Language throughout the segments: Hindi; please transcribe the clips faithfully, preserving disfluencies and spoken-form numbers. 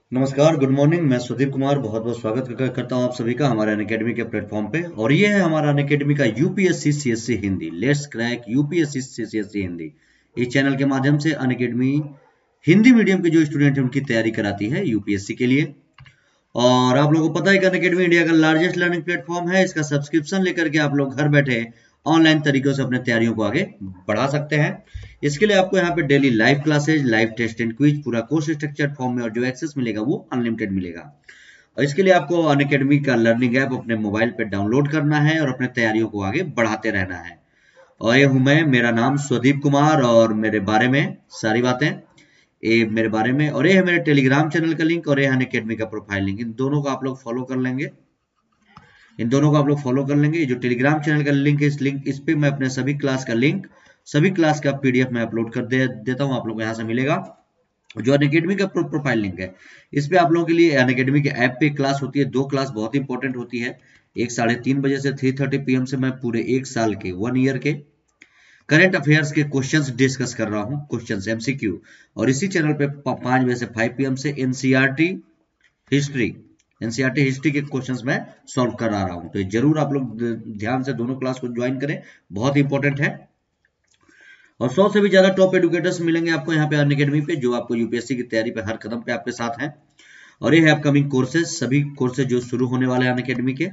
नमस्कार, गुड मॉर्निंग। मैं सुदीप कुमार बहुत बहुत स्वागत कर- करता हूं आप सभी का हमारे अनअकैडमी के प्लेटफॉर्म पे। और ये है हमारा अनअकैडमी का UPSC CSC Hindi, let's crack UPSC CSC Hindi. इस चैनल के माध्यम से अनअकैडमी हिंदी मीडियम के जो स्टूडेंट हैं उनकी तैयारी कराती है यूपीएससी के लिए। और आप लोगों को पता है कि अनअकैडमी इंडिया का लार्जेस्ट लर्निंग प्लेटफॉर्म है। इसका सब्सक्रिप्शन लेकर के आप लोग घर बैठे ऑनलाइन तरीकों से अपने तैयारियों को आगे बढ़ा सकते हैं। इसके लिए आपको यहाँ पे daily live classes, live test and quiz, पूरा कोर्स स्ट्रक्चर फॉर्म में, और जो एक्सेस मिलेगा वो अनलिमिटेड मिलेगा। और इसके लिए आपको अनअकैडमी का लर्निंग ऐप अपने मोबाइल पे डाउनलोड करना है और अपने तैयारियों को आगे बढ़ाते रहना है। और ये हूं मैं, मेरा नाम स्वदीप कुमार, और मेरे बारे में सारी बातें, ये मेरे बारे में, और ये है मेरे टेलीग्राम चैनल का लिंक, और ये है अनअकैडमी का प्रोफाइल लिंक। इन दोनों को आप लोग फॉलो कर लेंगे इन दोनों को आप लोग फॉलो कर लेंगे। जो टेलीग्राम चैनल का लिंक है, इस लिंक इस पे मैं अपने सभी क्लास का लिंक, सभी क्लास का पीडीएफ में अपलोड कर दे, देता हूं। आप लोग को यहाँ से मिलेगा। जो अनअकैडमी का प्रो, प्रोफाइल लिंक है, इस पे आप लोगों के लिए अनअकैडमी के ऐप पे क्लास होती है। दो क्लास बहुत इंपॉर्टेंट होती है। एक साढ़े तीन बजे से थ्री थर्टी पी एम से मैं पूरे एक साल के, वन ईयर के करंट अफेयर्स के क्वेश्चंस डिस्कस कर रहा हूँ, क्वेश्चंस एमसीक्यू। और इसी चैनल पे पांच बजे से फाइव पी एम से एनसीईआरटी हिस्ट्री एनसीईआरटी हिस्ट्री के क्वेश्चंस मैं सॉल्व करा रहा हूं। तो जरूर आप लोग ध्यान से दोनों क्लास को ज्वाइन करें, बहुत इंपॉर्टेंट है। और सौ से भी ज्यादा टॉप एडुकेटर्स मिलेंगे आपको यहाँ पे अनअकैडमी पे, जो आपको यूपीएससी की तैयारी पे हर कदम पे आपके साथ हैं। और ये है अपकमिंग कोर्सेज, सभी कोर्सेज जो शुरू होने वाले हैं अनअकैडमी के।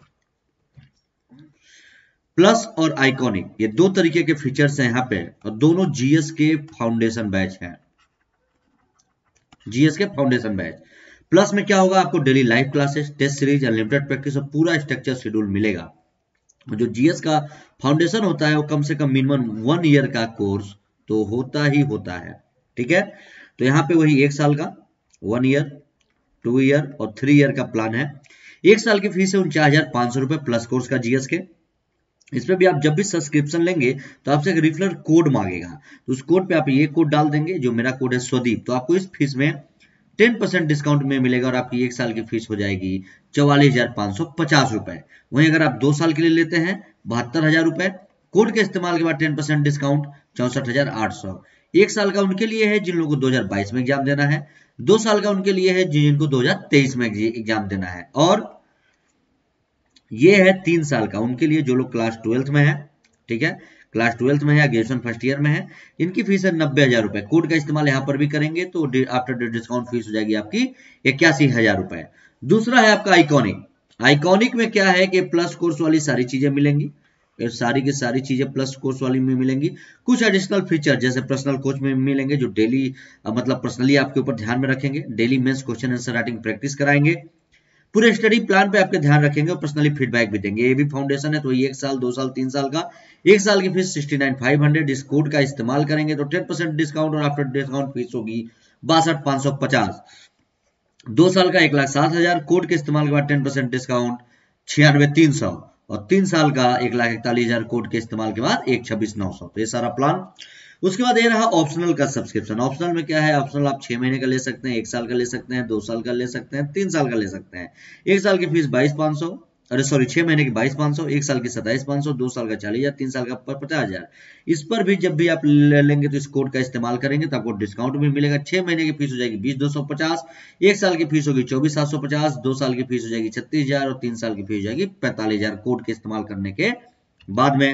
प्लस और आइकॉनिक, ये दो तरीके के फीचर्स हैं यहाँ पे, और दोनों जीएस के फाउंडेशन बैच हैं। जीएस के फाउंडेशन बैच प्लस में क्या होगा, आपको daily live classes, test series, unlimited practice और पूरा स्ट्रक्चर शेड्यूल मिलेगा। जो जीएस का फाउंडेशन होता है वो कम से कम मिनिमम वन ईयर का कोर्स तो होता ही होता है, ठीक है। तो यहाँ पे वही एक साल का, one year, two year three year ईयर का प्लान है। एक साल की फीस है उनचास हजार पांच सौ रुपए प्लस कोर्स का जीएस के। इसमें भी आप जब भी सब्सक्रिप्शन लेंगे तो आपसे एक रिफरल कोड मांगेगा, तो उस कोड पे आप ये कोड डाल देंगे, जो मेरा कोड है स्वदीप, तो आपको इस फीस में टेन परसेंट डिस्काउंट में मिलेगा, और आपकी एक साल की फीस हो जाएगी चौवालीस हजार पांच सौ पचास रुपए। वहीं अगर आप दो साल के लिए लेते हैं, बहत्तर हजार रुपए, कोड के इस्तेमाल के बाद टेन परसेंट डिस्काउंट, चौसठ हजार आठ सौ। एक साल का उनके लिए है जिन लोगों को दो हजार बाईस में एग्जाम देना है, दो साल का उनके लिए है जिनको दो हजार तेईस में एग्जाम देना है, और ये है तीन साल का उनके लिए जो लोग क्लास ट्वेल्थ में है, ठीक है, क्लास ट्वेल्थ में है, ग्रेजुएशन फर्स्ट ईयर में है। इनकी फीस है नब्बे हजार रुपए। कोड का इस्तेमाल यहाँ पर भी करेंगे तो आफ्टर डिस्काउंट फीस हो जाएगी आपकी इक्यासी हजार रुपए। दूसरा है आपका आइकॉनिक। आइकॉनिक में क्या है कि प्लस कोर्स वाली सारी चीजें मिलेंगी, सारी की सारी चीजें प्लस कोर्स वाली में मिलेंगी। कुछ एडिशनल फीचर जैसे पर्सनल कोच में मिलेंगे, जो डेली मतलब पर्सनली आपके ऊपर ध्यान में रखेंगे, daily mains question answer writing practice कराएंगे, पूरे स्टडी प्लान पे आपके ध्यान रखेंगे और पर्सनली फीडबैक भी देंगे। ये भी फाउंडेशन है तो ये एक साल, दो साल, तीन साल का। एक साल की fees sixty nine five hundred. इस कोड का इस्तेमाल करेंगे तो टेन परसेंट डिस्काउंट, और आफ्टर डिस्काउंट फीस होगी बासठ पांच सौ पचास। दो साल का एक लाख सात हजार, कोड के इस्तेमाल के बाद टेन परसेंट डिस्काउंट छियानवे तीन सौ, और तीन साल का एक लाख इकतालीस हजार, कोड के इस्तेमाल के बाद एक छब्बीस नौ सौ। तो ये सारा प्लान। उसके बाद ये रहा ऑप्शनल का सब्सक्रिप्शन। ऑप्शनल में क्या है, ऑप्शनल आप छह महीने का ले सकते हैं, एक साल का ले सकते हैं, दो साल का ले सकते हैं, तीन साल का ले सकते हैं। एक साल की फीस बाईस पांच सौ, अरे सॉरी छह महीने की बाईस पांच सौ, एक साल की सत्ताईस पांच सौ, दो साल का चालीस हजार, तीन साल का पचास हजार। इस पर भी जब भी आप ले लेंगे तो इस कोड का इस्तेमाल करेंगे तो आपको डिस्काउंट भी मिलेगा। छह महीने की फीस हो जाएगी बीस दो सौ पचास, एक साल की फीस होगी चौबीस सात सौ पचास, दो साल की फीस हो जाएगी छत्तीस हजार, और तीन साल की फीस हो जाएगी पैंतालीस हजार कोड के इस्तेमाल करने के बाद में।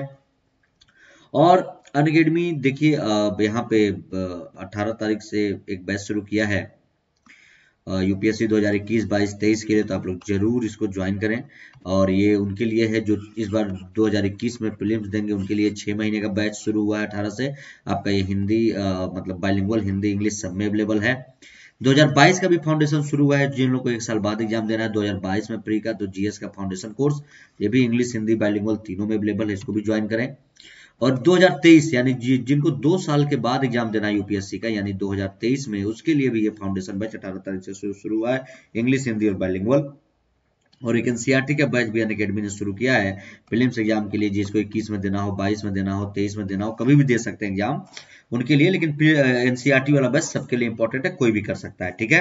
और अनअकैडमी देखिए यहाँ पे अठारह तारीख से एक बैच शुरू किया है यूपीएससी दो हज़ार इक्कीस बाईस तेईस के लिए, तो आप लोग जरूर इसको ज्वाइन करें। और ये उनके लिए है जो इस बार दो हज़ार इक्कीस में प्रीलिम्स देंगे, उनके लिए छह महीने का बैच शुरू हुआ है अठारह से। आपका ये हिंदी आ, मतलब बाइलिंगुअल हिंदी इंग्लिश सब में अवेलेबल है। दो हज़ार बाईस का भी फाउंडेशन शुरू हुआ है, जिन लोगों को एक साल बाद एग्जाम देना है दो हज़ार बाईस में प्री का, तो जीएस का फाउंडेशन कोर्स, ये भी इंग्लिश हिंदी बाइलिंगुअल तीनों में अवेलेबल है, इसको भी ज्वाइन करें। और दो हज़ार तेईस यानी जिनको दो साल के बाद एग्जाम देना है यूपीएससी का, यानी दो हज़ार तेईस में, उसके लिए भी ये फाउंडेशन बैच अठारह तारीख से शुरू हुआ है, इंग्लिश हिंदी और बाइलिंगुअल। और एक एनसीईआरटी का बैच भी अनअकैडमी ने शुरू किया है प्रीलिम्स एग्जाम के लिए, जिसको इक्कीस में देना हो, बाईस में देना हो, तेईस में देना हो, कभी भी दे सकते हैं एग्जाम उनके लिए। लेकिन एनसीईआरटी वाला बैच सबके लिए इंपॉर्टेंट है, कोई भी कर सकता है, ठीक है।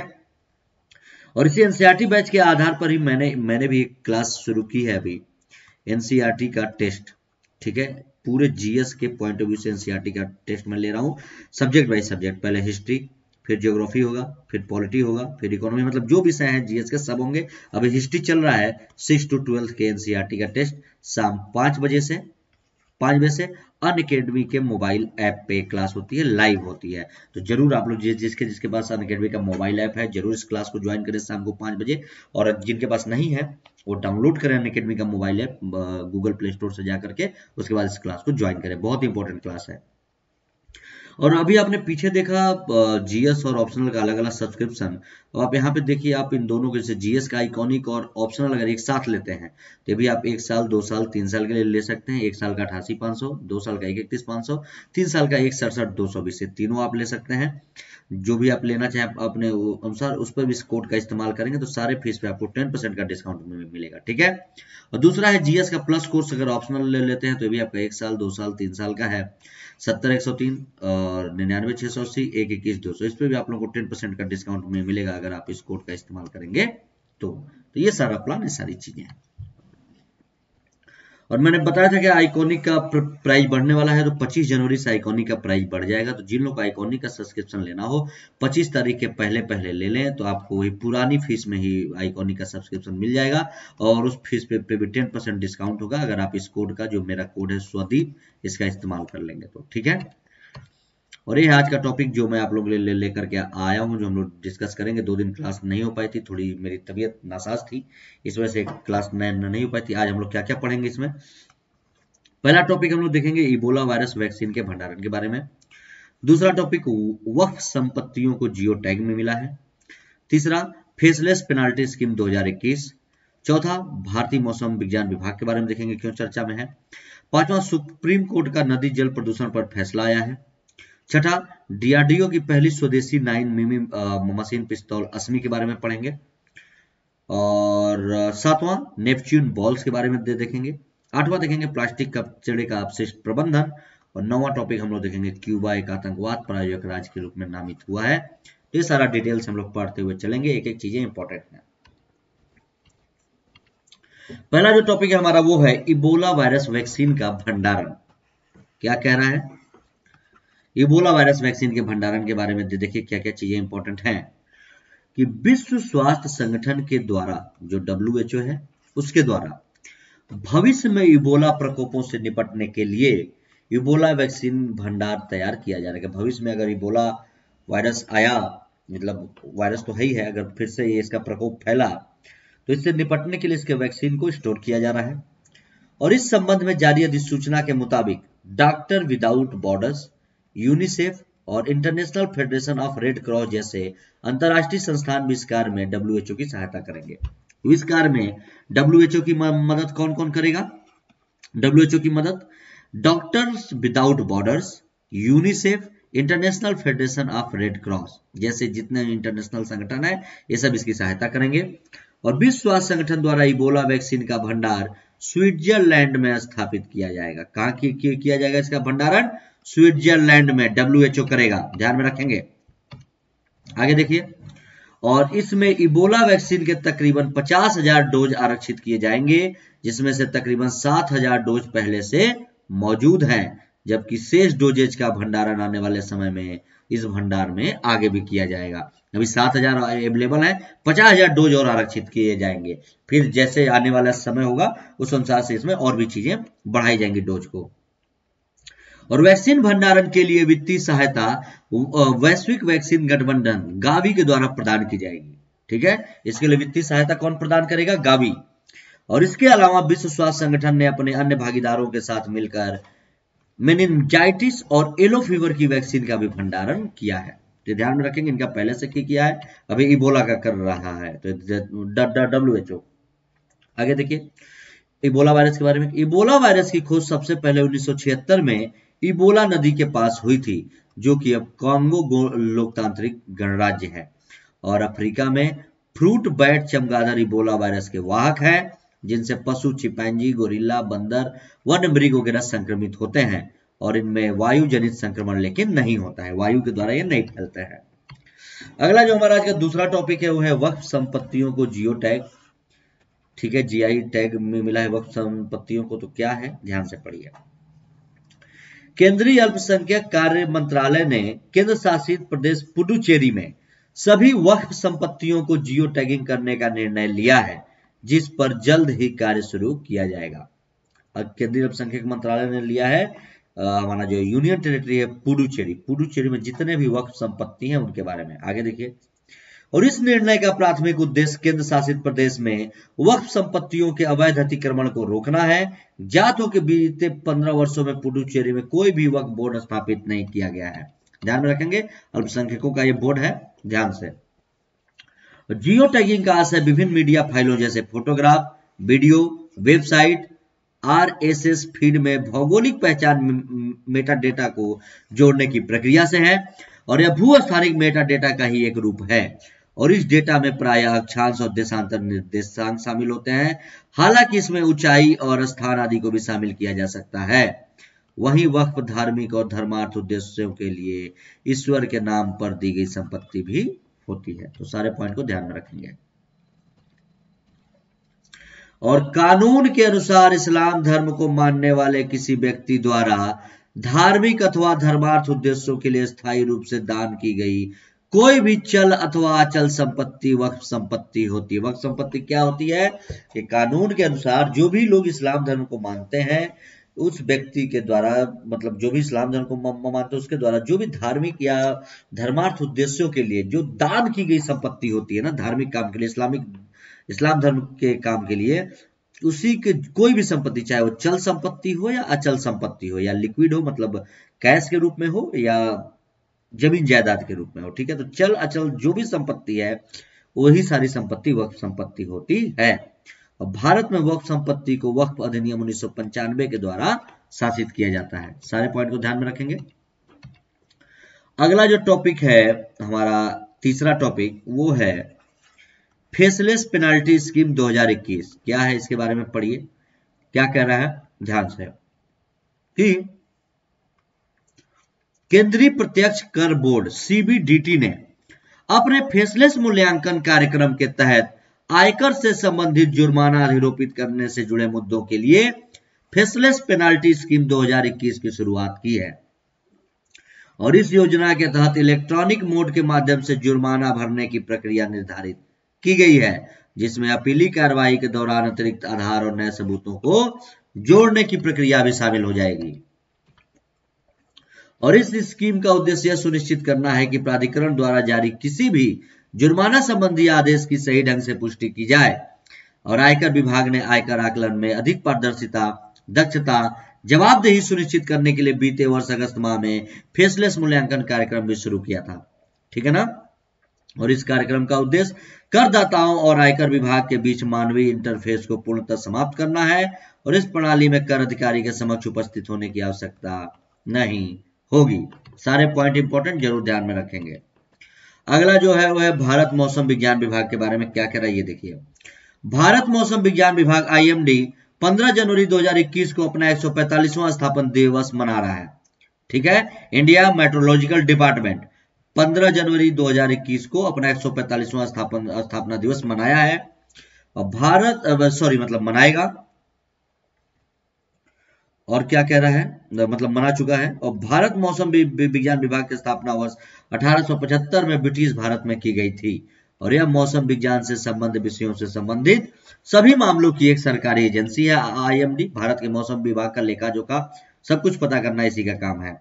और इसी एनसीईआरटी बैच के आधार पर ही मैंने मैंने भी एक क्लास शुरू की है अभी, एनसीईआरटी का टेस्ट, ठीक है। पूरे जीएस के पॉइंट ऑफ व्यू से एनसीईआरटी का टेस्ट मैं ले रहा हूँ, सब्जेक्ट बाय सब्जेक्ट। पहले हिस्ट्री, फिर ज्योग्राफी होगा, फिर पॉलिटी होगा, फिर इकोनॉमी, मतलब जो विषय है जीएस के सब होंगे। अभी हिस्ट्री चल रहा है। सिक्स टू ट्वेल्थ के एनसीईआरटी का टेस्ट शाम पाँच बजे से पाँच बजे से अन अकेडमी के मोबाइल ऐप पे क्लास होती है, लाइव होती है। तो जरूर आप लोग जिस जिसके जिसके पास अन अकेडमी का मोबाइल ऐप है जरूर इस क्लास को ज्वाइन करें शाम को पाँच बजे। और जिनके पास नहीं है वो डाउनलोड करें अन अकेडमी का mobile app Google play store से जा करके, उसके बाद इस क्लास को ज्वाइन करें। बहुत ही इंपॉर्टेंट क्लास है। और अभी आपने पीछे देखा जीएस और ऑप्शनल का अलग अलग सब्सक्रिप्शन। तो आप यहाँ पे देखिए, आप इन दोनों के, जैसे जीएस का आइकॉनिक और ऑप्शनल अगर एक साथ लेते हैं तो भी आप एक साल, दो साल, तीन साल के लिए ले सकते हैं। एक साल का अठासी पाँच सौ, दो साल का एक इकतीस पाँच सौ, तीन साल का एक सड़सठ दो सौ बीस, से तीनों आप ले सकते हैं। जो भी आप लेना चाहें अपने अनुसार उस पर भी इस कोड का इस्तेमाल करेंगे तो सारे फीस पे आपको टेन परसेंट का डिस्काउंट मिलेगा। ठीक है। और दूसरा है जीएस का प्लस कोर्स, अगर ऑप्शनल ले लेते हैं तो भी आपका एक साल, दो साल, तीन साल का है। सत्तर एक सौ तीन और निन्यानवे छह सौ अस्सी, एक इक्कीस दो सौ, इस पे भी आप लोगों को टेन परसेंट का डिस्काउंट में मिलेगा अगर आप इस कोड का इस्तेमाल करेंगे तो। तो ये सारा प्लान, ये सारी चीजें हैं। और मैंने बताया था कि आइकॉनिक का प्राइस बढ़ने वाला है, तो पच्चीस जनवरी से आइकॉनिक का प्राइस बढ़ जाएगा। तो जिन लोग को आइकॉनिक का सब्सक्रिप्शन लेना हो पच्चीस तारीख के पहले पहले ले लें, तो आपको वही पुरानी फीस में ही आइकॉनिक का सब्सक्रिप्शन मिल जाएगा। और उस फीस पे, पे भी टेन परसेंट डिस्काउंट होगा अगर आप इस कोड का, जो मेरा कोड है स्वदीप, इसका इस्तेमाल कर लेंगे तो। ठीक है। और ये आज का टॉपिक जो मैं आप लोग ले लेकर के आया हूँ, जो हम लोग डिस्कस करेंगे। दो दिन क्लास नहीं हो पाई थी, थोड़ी मेरी तबीयत नासाज थी, इस वजह से क्लास नहीं हो पाई थी। आज हम लोग क्या क्या पढ़ेंगे इसमें। पहला टॉपिक हम लोग देखेंगे इबोला वायरस वैक्सीन के भंडारण के बारे में। दूसरा टॉपिक वक्फ संपत्तियों को जियो टैग में मिला है। तीसरा फेसलेस पेनाल्टी स्कीम दो हज़ार इक्कीस। चौथा भारतीय मौसम विज्ञान विभाग के बारे में देखेंगे, क्यों चर्चा में है। पांचवा सुप्रीम कोर्ट का नदी जल प्रदूषण पर फैसला आया है। छठा डीआरडीओ की पहली स्वदेशी नाइन मिमी मशीन पिस्तौल असमी के बारे में पढ़ेंगे। और सातवां नेपच्यून बॉल्स के बारे में दे देखेंगे। आठवां देखेंगे प्लास्टिक कचरे का अपशिष्ट प्रबंधन। और नौवां टॉपिक हम लोग देखेंगे क्यूबा एक आतंकवाद प्रायोजक राज्य के रूप में नामित हुआ है। ये सारा डिटेल्स हम लोग पढ़ते हुए चलेंगे, एक एक चीजें इंपॉर्टेंट है। पहला जो टॉपिक है हमारा वो है इबोला वायरस वैक्सीन का भंडारण। क्या कह रहा है, इबोला वायरस वैक्सीन के भंडारण के बारे में देखिए क्या क्या चीजें इंपॉर्टेंट हैं। कि विश्व स्वास्थ्य संगठन के द्वारा, जो डब्ल्यू एच ओ है, उसके द्वारा भविष्य में इबोला प्रकोपों से निपटने के लिए इबोला वैक्सीन भंडार तैयार किया जा रहा है। भविष्य में अगर इबोला वायरस आया, मतलब वायरस तो है ही है, अगर फिर से ये इसका प्रकोप फैला तो इससे निपटने के लिए इसके वैक्सीन को स्टोर किया जा रहा है। और इस संबंध में जारी अधिसूचना के मुताबिक डॉक्टर विदाउट बॉर्डर्स, यूनिसेफ और international federation of red cross जैसे अंतर्राष्ट्रीय संस्थान भी इस कार्य में डब्ल्यू एच ओ की सहायता करेंगे। इस कार्य में डब्ल्यू एच ओ की मदद कौन कौन करेगा। डब्ल्यू एच ओ की मदद doctors without borders, UNICEF, international federation of red cross जैसे जितने इंटरनेशनल संगठन है ये सब इसकी सहायता करेंगे। और विश्व स्वास्थ्य संगठन द्वारा इबोला वैक्सीन का भंडार स्विट्जरलैंड में स्थापित किया जाएगा। कहां की, की, किया जाएगा इसका भंडारण, स्विट्जरलैंड में डब्ल्यू एच ओ करेगा, ध्यान में रखेंगे। आगे देखिए, और इसमें इबोला वैक्सीन के तकरीबन पचास हजार डोज आरक्षित किए जाएंगे, जिसमें से तकरीबन सात हजार डोज पहले से मौजूद हैं, जबकि शेष डोजेज का भंडारण आने वाले समय में इस भंडार में आगे भी किया जाएगा। अभी सात हजार अवेलेबल है, पचास हजार डोज और आरक्षित किए जाएंगे। फिर जैसे आने वाला समय होगा उस अनुसार से इसमें और भी चीजें बढ़ाई जाएंगी डोज को। और वैक्सीन भंडारण के लिए वित्तीय सहायता वैश्विक वैक्सीन गठबंधन गावी के द्वारा प्रदान की जाएगी। ठीक है, इसके लिए वित्तीय सहायता कौन प्रदान करेगा, गावी। और इसके अलावा विश्व स्वास्थ्य संगठन ने अपने अन्य भागीदारों के साथ मिलकर मेनिंजाइटिस और येलो फीवर की वैक्सीन का भी भंडारण किया है। तो ध्यान में रखेंगे, इनका पहले से किया है, अभी इबोला का कर रहा है तो डब्ल्यू एच ओ। आगे देखिए इबोला वायरस के बारे में। इबोला वायरस की खोज सबसे पहले उन्नीस सौ छिहत्तर में इबोला नदी के पास हुई थी, जो कि अब कांगो लोकतांत्रिक गणराज्य है। और अफ्रीका में फ्रूट बैट चमगादड़ इबोला वायरस के वाहक हैं, जिनसे पशु, चिंपैंजी, गोरिल्ला, बंदर, वन्य मृग वगैरह संक्रमित होते हैं। और इनमें वायु जनित संक्रमण लेकिन नहीं होता है, वायु के द्वारा ये नहीं फैलते हैं। अगला जो हमारा आज का दूसरा टॉपिक है वो है वक्फ संपत्तियों को जियो टैग। ठीक है, जीआई टैग में मिला है वक्फ संपत्तियों को, तो क्या है ध्यान से पढ़िए। केंद्रीय अल्पसंख्यक कार्य मंत्रालय ने केंद्र शासित प्रदेश पुडुचेरी में सभी वक्फ संपत्तियों को जियो टैगिंग करने का निर्णय लिया है, जिस पर जल्द ही कार्य शुरू किया जाएगा। केंद्रीय अल्पसंख्यक मंत्रालय ने लिया है, हमारा जो यूनियन टेरिटरी है पुडुचेरी, पुडुचेरी में जितने भी वक्फ संपत्ति हैं उनके बारे में। आगे देखिए, और इस निर्णय का प्राथमिक उद्देश्य केंद्र शासित प्रदेश में वक्फ संपत्तियों के अवैध अतिक्रमण को रोकना है। ज्ञात हो कि बीते पंद्रह वर्षों में पुडुचेरी में कोई भी वक्फ बोर्ड स्थापित नहीं किया गया है। ध्यान में रखेंगे, अल्पसंख्यकों का ये बोर्ड है, ध्यान से। जियो टैगिंग का आशय विभिन्न मीडिया फाइलों जैसे photograph, video, website, RSS feed में भौगोलिक पहचान मेटा डेटा को जोड़ने की प्रक्रिया से है, और यह भू स्थानिक मेटा डेटा का ही एक रूप है, और इस डेटा में प्रायः अक्षांश और देशांतर निर्देशांक शामिल होते हैं। हालांकि इसमें ऊंचाई और स्थान आदि को भी शामिल किया जा सकता है। वहीं वक्फ धार्मिक और धर्मार्थ उद्देश्यों के लिए ईश्वर के नाम पर दी गई संपत्ति भी होती है। तो सारे पॉइंट को ध्यान में रखेंगे। और कानून के अनुसार इस्लाम धर्म को मानने वाले किसी व्यक्ति द्वारा धार्मिक अथवा धर्मार्थ उद्देश्यों के लिए स्थायी रूप से दान की गई कोई भी चल अथवा अचल संपत्ति वक्फ संपत्ति होती है। वक्फ संपत्ति क्या होती है कि कानून के अनुसार जो भी लोग इस्लाम धर्म को मानते हैं उस व्यक्ति के द्वारा, मतलब जो भी इस्लाम धर्म को मानते हैं उसके द्वारा जो भी धार्मिक या धर्मार्थ उद्देश्यों के लिए जो दान की गई संपत्ति होती है ना, धार्मिक काम के लिए, इस्लामिक इस्लाम धर्म के काम के लिए, उसी के कोई भी संपत्ति, चाहे वो चल संपत्ति हो या अचल संपत्ति हो या लिक्विड हो, मतलब कैश के रूप में हो या जमीन जायदाद के रूप में हो, ठीक है। तो चल अचल जो भी संपत्ति है वही सारी संपत्ति वक्फ संपत्ति होती है। और भारत में वक्फ संपत्ति को वक्फ अधिनियम उन्नीस सौ पंचानवे के द्वारा शासित किया जाता है। सारे पॉइंट को ध्यान में रखेंगे। अगला जो टॉपिक है हमारा तीसरा टॉपिक वो है फेसलेस पेनाल्टी स्कीम दो हज़ार इक्कीस। क्या है इसके बारे में पढ़िए, क्या कह रहा है ध्यान से कि केंद्रीय प्रत्यक्ष कर बोर्ड सीबीडीटी ने अपने फेसलेस मूल्यांकन कार्यक्रम के तहत आयकर से संबंधित जुर्माना अधिरोपित करने से जुड़े मुद्दों के लिए फेसलेस पेनाल्टी स्कीम दो हज़ार इक्कीस की शुरुआत की है। और इस योजना के तहत इलेक्ट्रॉनिक मोड के माध्यम से जुर्माना भरने की प्रक्रिया निर्धारित की गई है, जिसमें अपीली कार्रवाई के दौरान अतिरिक्त आधार और नए सबूतों को जोड़ने की प्रक्रिया भी शामिल हो जाएगी। और इस स्कीम का उद्देश्य यह सुनिश्चित करना है कि प्राधिकरण द्वारा जारी किसी भी जुर्माना संबंधी आदेश की सही ढंग से पुष्टि की जाए। और आयकर विभाग ने आयकर आकलन में अधिक पारदर्शिता, दक्षता, जवाबदेही सुनिश्चित करने के लिए बीते वर्ष अगस्त माह में फेसलेस मूल्यांकन कार्यक्रम भी शुरू किया था, ठीक है ना। और इस कार्यक्रम का उद्देश्य करदाताओं और आयकर विभाग के बीच मानवीय इंटरफेस को पूर्णतः समाप्त करना है, और इस प्रणाली में कर अधिकारी के समक्ष उपस्थित होने की आवश्यकता नहीं होगी। सारे पॉइंट इंपॉर्टेंट, जरूर ध्यान में रखेंगे। अगला जो है वह है भारत मौसम विज्ञान विभाग के बारे में क्या कह रहा है ये देखिए। भारत मौसम विज्ञान विभाग आईएमडी पंद्रह जनवरी दो हज़ार इक्कीस को अपना एक सौ पैंतालीसवां स्थापना दिवस मना रहा है, ठीक है। इंडिया मेट्रोलॉजिकल डिपार्टमेंट पंद्रह जनवरी दो हज़ार इक्कीस को अपना एक सौ पैंतालीसवां स्थापना स्थापना दिवस मनाया है, और भारत सॉरी मतलब मनाएगा, और क्या कह रहा है मतलब मना चुका है। और भारत मौसम विज्ञान विभाग की स्थापना वर्ष अठारह सौ पचहत्तर में ब्रिटिश भारत में की गई थी, और यह मौसम विज्ञान से संबंधित विषयों से संबंधित सभी मामलों की एक सरकारी एजेंसी है। आईएमडी भारत के मौसम विभाग का लेखा जोखा सब कुछ पता करना इसी का काम है।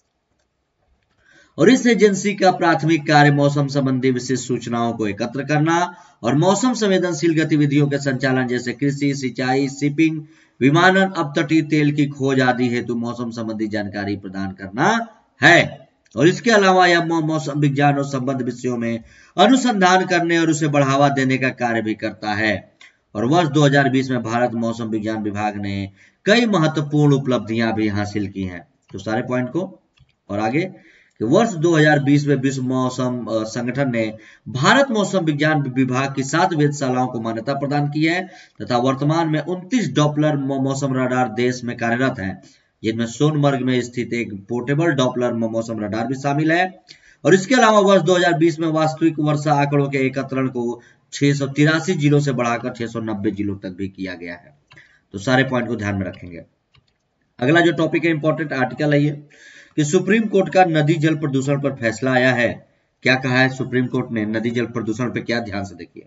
और इस एजेंसी का प्राथमिक कार्य मौसम संबंधी विशेष सूचनाओं को एकत्र करना और मौसम संवेदनशील गतिविधियों के संचालन जैसे कृषि, सिंचाई, शिपिंग, विमानन, अपतटीय तेल की खोज आदि हेतु मौसम संबंधी जानकारी प्रदान करना है। और इसके अलावा यह मौसम विज्ञान और संबद्ध विषयों में अनुसंधान करने और उसे बढ़ावा देने का कार्य भी करता है। और वर्ष दो हज़ार बीस में भारत मौसम विज्ञान विभाग ने कई महत्वपूर्ण उपलब्धियां भी हासिल की हैं। तो सारे पॉइंट को और आगे कि वर्ष दो हज़ार बीस में विश्व मौसम संगठन ने भारत मौसम विज्ञान विभाग की सात वेधशालाओं को मान्यता प्रदान की है तथा वर्तमान में उनतीस डॉपलर मौसम रडार देश में कार्यरत हैं, जिनमें सोनमर्ग में स्थित एक पोर्टेबल डॉपलर मौसम रडार भी शामिल है। और इसके अलावा वर्ष दो हज़ार बीस में वास्तविक वर्षा आंकड़ों के एकत्रण को छह सौ तिरासी जिलों से बढ़ाकर छह सौ नब्बे जिलों तक भी किया गया है। तो सारे पॉइंट को ध्यान में रखेंगे। अगला जो टॉपिक है इंपॉर्टेंट आर्टिकल है ये कि सुप्रीम कोर्ट का नदी जल प्रदूषण पर फैसला आया है। क्या कहा है सुप्रीम कोर्ट ने नदी जल प्रदूषण पे, क्या ध्यान से देखिए।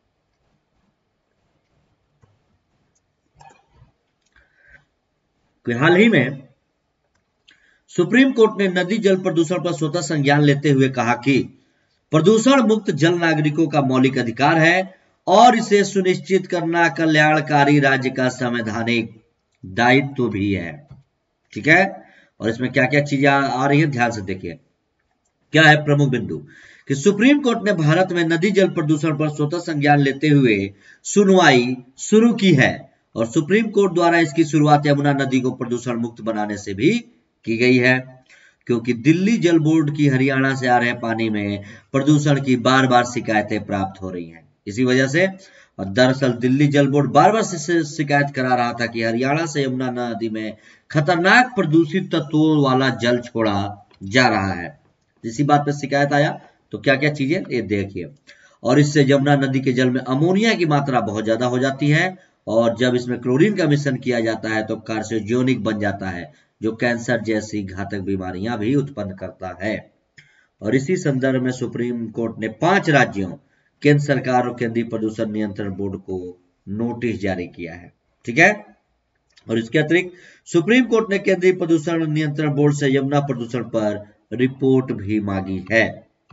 हाल ही में सुप्रीम कोर्ट ने नदी जल प्रदूषण पर स्वतः संज्ञान लेते हुए कहा कि प्रदूषण मुक्त जल नागरिकों का मौलिक अधिकार है और इसे सुनिश्चित करना कल्याणकारी राज्य का संवैधानिक दायित्व भी है। ठीक है, और इसमें क्या क्या चीजें आ रही है ध्यान से देखिए। क्या है प्रमुख बिंदु कि सुप्रीम कोर्ट ने भारत में नदी जल प्रदूषण पर स्वतः संज्ञान लेते हुए सुनवाई शुरू की है और सुप्रीम कोर्ट द्वारा इसकी शुरुआत यमुना नदी को प्रदूषण मुक्त बनाने से भी की गई है, क्योंकि दिल्ली जल बोर्ड की हरियाणा से आ रहे पानी में प्रदूषण की बार बार शिकायतें प्राप्त हो रही हैं। इसी वजह से और दरअसल दिल्ली जल बोर्ड बार बार से शिकायत करा रहा था कि हरियाणा से यमुना नदी में खतरनाक प्रदूषित तत्वों वाला जल छोड़ा जा रहा है। इसी बात पर शिकायत आया तो क्या क्या चीजें ये देखिए। और इससे यमुना नदी के जल में अमोनिया की मात्रा बहुत ज्यादा हो जाती है और जब इसमें क्लोरीन का मिश्रण किया जाता है तो कार्सिनोजेनिक बन जाता है, जो कैंसर जैसी घातक बीमारियां भी उत्पन्न करता है। और इसी संदर्भ में सुप्रीम कोर्ट ने पांच राज्यों, केंद्र सरकार और केंद्रीय प्रदूषण नियंत्रण बोर्ड को नोटिस जारी किया है। ठीक है, और इसके अतिरिक्त सुप्रीम कोर्ट ने केंद्रीय प्रदूषण नियंत्रण बोर्ड से यमुना प्रदूषण पर रिपोर्ट भी मांगी है।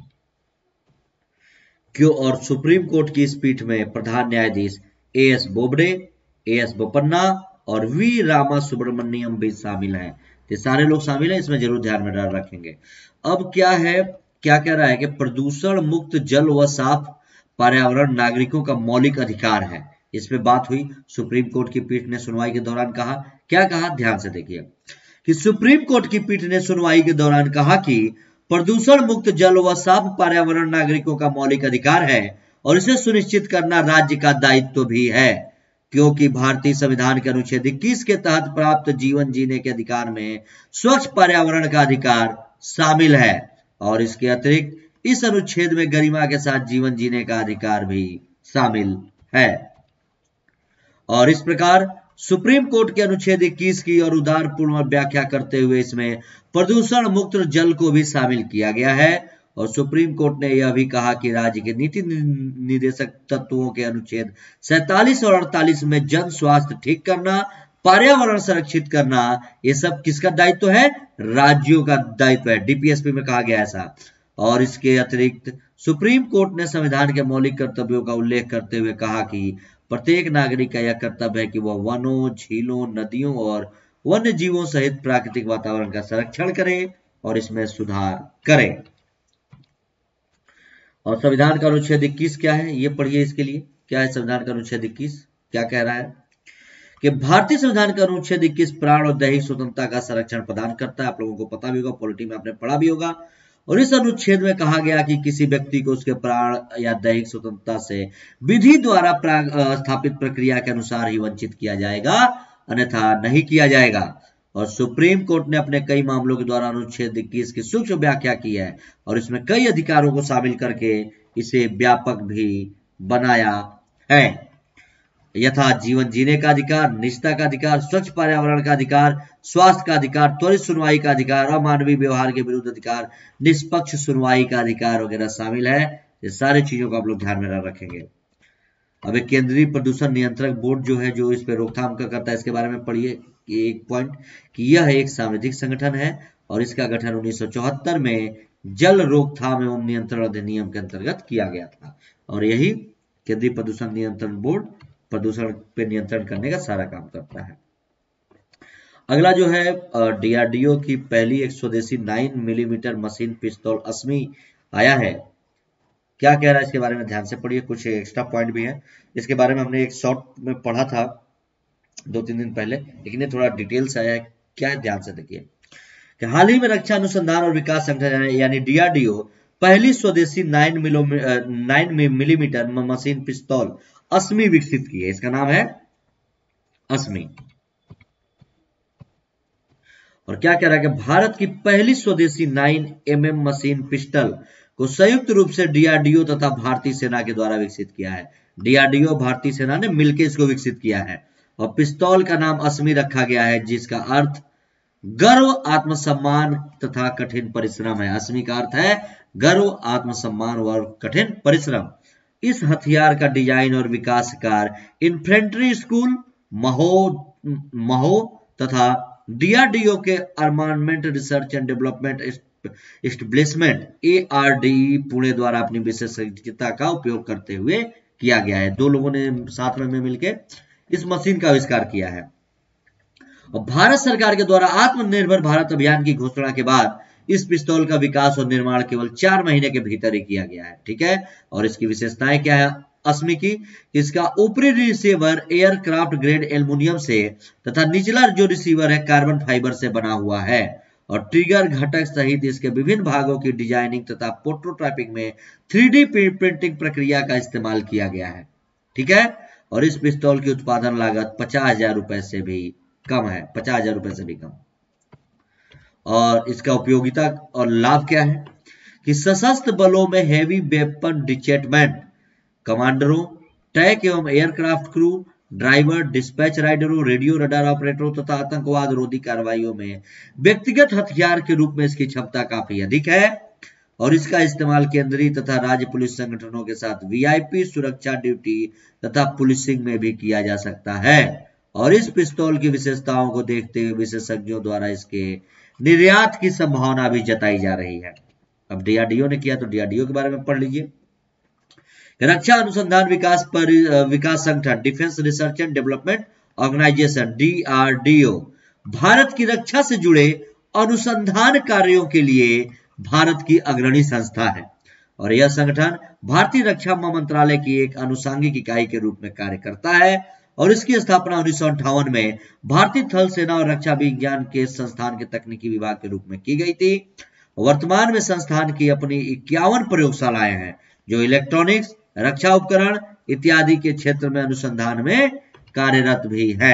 क्यों? और सुप्रीम कोर्ट की इस पीठ में प्रधान न्यायाधीश A S Bobde, A S Bopanna और वी रामा सुब्रमण्यम भी शामिल हैं। ये सारे लोग शामिल हैं, इसमें जरूर ध्यान में रखेंगे। अब क्या है, क्या कह रहा है कि प्रदूषण मुक्त जल व साफ पर्यावरण नागरिकों का मौलिक अधिकार है। इस पे बात हुई, सुप्रीम कोर्ट की पीठ ने सुनवाई के दौरान कहा, क्या कहा ध्यान से देखिए कि सुप्रीम कोर्ट की पीठ ने सुनवाई के दौरान कहा कि प्रदूषण मुक्त जल व साफ पर्यावरण नागरिकों का मौलिक अधिकार है और इसे सुनिश्चित करना राज्य का दायित्व भी है, क्योंकि भारतीय संविधान के अनुच्छेद इक्कीस के तहत प्राप्त जीवन जीने के अधिकार में स्वच्छ पर्यावरण का अधिकार शामिल है और इसके अतिरिक्त इस अनुच्छेद में गरिमा के साथ जीवन जीने का अधिकार भी शामिल है। और इस प्रकार सुप्रीम कोर्ट के अनुच्छेद इक्कीस की और उदार पूर्ण व्याख्या करते हुए इसमें प्रदूषण मुक्त जल को भी शामिल किया गया है। और सुप्रीम कोर्ट ने यह भी कहा कि राज्य के नीति निर्देशक तत्वों के अनुच्छेद सैतालीस और अड़तालीस में जन स्वास्थ्य ठीक करना, पर्यावरण संरक्षित करना, ये सब किसका दायित्व है? राज्यों का दायित्व है। डीपीएसपी में कहा गया ऐसा। और इसके अतिरिक्त सुप्रीम कोर्ट ने संविधान के मौलिक कर्तव्यों का उल्लेख करते हुए कहा कि प्रत्येक नागरिक का यह कर्तव्य है कि वह वनों, झीलों, नदियों और वन्य जीवों सहित प्राकृतिक वातावरण का संरक्षण करे और इसमें सुधार करे। और संविधान का अनुच्छेद इक्कीस क्या है ये पढ़िए। इसके लिए क्या है संविधान का अनुच्छेद इक्कीस, क्या कह रहा है कि भारतीय संविधान का अनुच्छेद इक्कीस प्राण और दैहिक स्वतंत्रता का संरक्षण प्रदान करता है। आप लोगों को पता भी होगा, पॉलिटी में आपने पढ़ा भी होगा। और इस अनुच्छेद में कहा गया कि किसी व्यक्ति को उसके प्राण या दैहिक स्वतंत्रता से विधि द्वारा स्थापित प्रक्रिया के अनुसार ही वंचित किया जाएगा, अन्यथा नहीं किया जाएगा। और सुप्रीम कोर्ट ने अपने कई मामलों के द्वारा अनुच्छेद इक्कीस की सूक्ष्म व्याख्या की है और इसमें कई अधिकारों को शामिल करके इसे व्यापक भी बनाया है, यथा जीवन जीने का अधिकार, निजता का अधिकार, स्वच्छ पर्यावरण का अधिकार, स्वास्थ्य का अधिकार, त्वरित सुनवाई का अधिकार, अमानवीय व्यवहार के विरुद्ध अधिकार, निष्पक्ष सुनवाई का अधिकार वगैरह शामिल है। ये सारी चीजों को आप लोग ध्यान में रखेंगे। अब एक केंद्रीय प्रदूषण नियंत्रक बोर्ड जो है, जो इस पे रोकथाम का करता है, इसके बारे में पढ़िए एक पॉइंट कि यह एक सांविधिक संगठन है और इसका गठन उन्नीस सौ चौहत्तर में जल रोकथाम एवं नियंत्रण अधिनियम के अंतर्गत किया गया था और यही केंद्रीय प्रदूषण नियंत्रण बोर्ड प्रदूषण पे नियंत्रण करने का सारा काम करता है। अगला जो है डीआरडीओ की पहली एक स्वदेशी नौ मिलीमीटर मशीन पिस्तौल अस्मी आया है। क्या कह रहा है इसके बारे में ध्यान से पढ़िए, कुछ एक्स्ट्रा पॉइंट भी है। इसके बारे में हमने एक शॉर्ट में पढ़ा था दो तीन दिन पहले, लेकिन ये थोड़ा डिटेल्स आया है। क्या है ध्यान से देखिए कि हाल ही में रक्षा अनुसंधान और विकास संगठन यानी डीआरडीओ पहली स्वदेशी नौ मिलीमीटर मशीन पिस्तौल अस्मी विकसित की है। इसका नाम है अस्मी। और क्या कह रहा है कि भारत की पहली स्वदेशी नौ एमएम मशीन पिस्टल को संयुक्त रूप से डीआरडीओ तथा भारतीय सेना के द्वारा विकसित किया है। डीआरडीओ भारतीय सेना ने मिलकर इसको विकसित किया है और पिस्तौल का नाम अस्मी रखा गया है, जिसका अर्थ गर्व, आत्मसम्मान तथा कठिन परिश्रम है। अस्मी का अर्थ है गर्व, आत्मसम्मान और कठिन परिश्रम। इस हथियार का डिजाइन और विकास कार्य इन्फेंट्री स्कूल, महो महो तथा डीआरडीओ के armament research and development establishment A R D Pune द्वारा अपनी विशेषज्ञता का उपयोग करते हुए किया गया है। दो लोगों ने साथ में मिलकर इस मशीन का आविष्कार किया है। और भारत सरकार के द्वारा आत्मनिर्भर भारत अभियान की घोषणा के बाद इस पिस्तौल का विकास और निर्माण केवल चार महीने के भीतर ही किया गया है। ठीक है, और इसकी विशेषताएं क्या है अस्मी की? इसका ऊपरी रिसीवर एयरक्राफ्ट ग्रेड एल्युमिनियम से तथा निचला जो रिसीवर है कार्बन फाइबर से बना हुआ है, और ट्रिगर घटक सहित इसके विभिन्न भागों की डिजाइनिंग तथा प्रोटोटाइपिंग में थ्री डी प्रिंटिंग प्रक्रिया का इस्तेमाल किया गया है। ठीक है, और इस पिस्तौल की उत्पादन लागत पचास हजार रुपए से भी कम है, पचास हजार रुपए से भी कम। और इसका उपयोगिता और लाभ क्या है कि सशस्त्र बलों में हेवी वेपन डिचेटमेंट, कमांडरों, टैंक एवं एयरक्राफ्ट क्रू, ड्राइवर, डिस्पैच राइडरों, रेडियो रडार ऑपरेटरों तथा आतंकवाद रोधी कार्रवाइयों में व्यक्तिगत हथियार के रूप में इसकी क्षमता काफी अधिक है। और इसका इस्तेमाल केंद्रीय तथा राज्य पुलिस संगठनों के साथ वीआईपी सुरक्षा ड्यूटी तथा पुलिसिंग में भी किया जा सकता है। और इस पिस्तौल की विशेषताओं को देखते हुए विशेषज्ञों द्वारा इसके निर्यात की संभावना भी जताई जा रही है। अब डीआरडीओ ने किया तो डीआरडीओ के बारे में पढ़ लीजिए। रक्षा अनुसंधान विकास पर विकास संगठन defence research and development organisation DRDO Bharat की रक्षा से जुड़े अनुसंधान कार्यों के लिए भारत की अग्रणी संस्था है। और यह संगठन भारतीय रक्षा मंत्रालय की एक अनुषंगिक इकाई के रूप में कार्य करता है। और इसकी स्थापना उन्नीस सौ अंठावन में भारतीय थल सेना और रक्षा विज्ञान के संस्थान के तकनीकी विभाग के रूप में की गई थी। वर्तमान में संस्थान की अपनी इक्यावन प्रयोगशालाएं हैं जो इलेक्ट्रॉनिक्स, रक्षा उपकरण इत्यादि के क्षेत्र में अनुसंधान में कार्यरत भी है।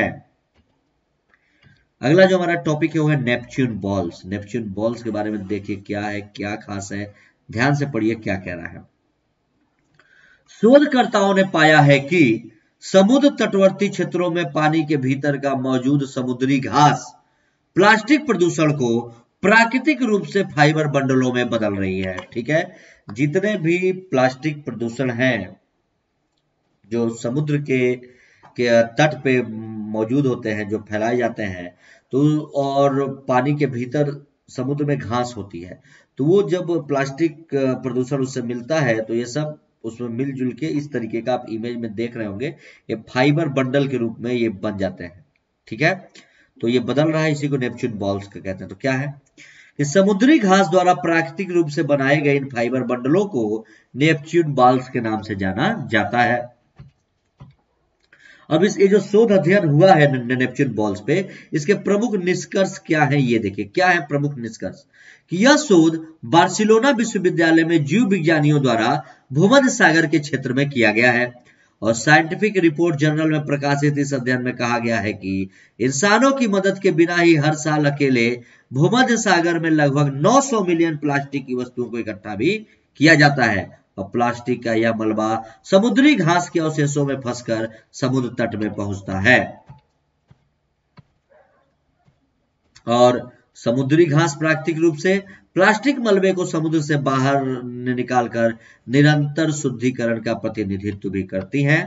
अगला जो हमारा टॉपिक है वो है नेपच्यून बॉल्स। नेपच्यून बॉल्स के बारे में देखिए क्या है, क्या खास है, ध्यान से पढ़िए क्या कह रहा है। शोधकर्ताओं ने पाया है कि समुद्र तटवर्ती क्षेत्रों में पानी के भीतर का मौजूद समुद्री घास प्लास्टिक प्रदूषण को प्राकृतिक रूप से फाइबर बंडलों में बदल रही है। ठीक है, जितने भी प्लास्टिक प्रदूषण हैं जो समुद्र के के तट पे मौजूद होते हैं, जो फैलाए जाते हैं, तो और पानी के भीतर समुद्र में घास होती है, तो वो जब प्लास्टिक प्रदूषण उससे मिलता है तो ये सब उसमें मिलजुल के इस तरीके का आप इमेज में देख रहे होंगे, ये फाइबर बंडल के रूप में ये बन जाते हैं। ठीक है, तो ये बदल रहा है, इसी को नेपच्यून बॉल्स कहते हैं। तो क्या है कि समुद्री घास द्वारा प्राकृतिक रूप से बनाए गए इन फाइबर बंडलों को नेपच्यून बॉल्स के नाम से जाना जाता है। अब इस ये जो शोध अध्ययन हुआ है नेपच्यून बॉल्स पे, इसके प्रमुख निष्कर्ष क्या है ये देखिए। क्या है प्रमुख निष्कर्ष कि यह शोध बार्सिलोना विश्वविद्यालय में जीव विज्ञानियों द्वारा भूमध्य सागर के क्षेत्र में किया गया है। और साइंटिफिक रिपोर्ट जर्नल में प्रकाशित इस अध्ययन में कहा गया है कि इंसानों की मदद के बिना ही हर साल अकेले भूमध्य सागर में लगभग नौ सौ मिलियन प्लास्टिक की वस्तुओं को इकट्ठा भी किया जाता है। और प्लास्टिक का यह मलबा समुद्री घास के अवशेषों में फंसकर समुद्र तट में पहुंचता है। और समुद्री घास प्राकृतिक रूप से प्लास्टिक मलबे को समुद्र से बाहर निकालकर निरंतर शुद्धिकरण का प्रतिनिधित्व भी करती हैं।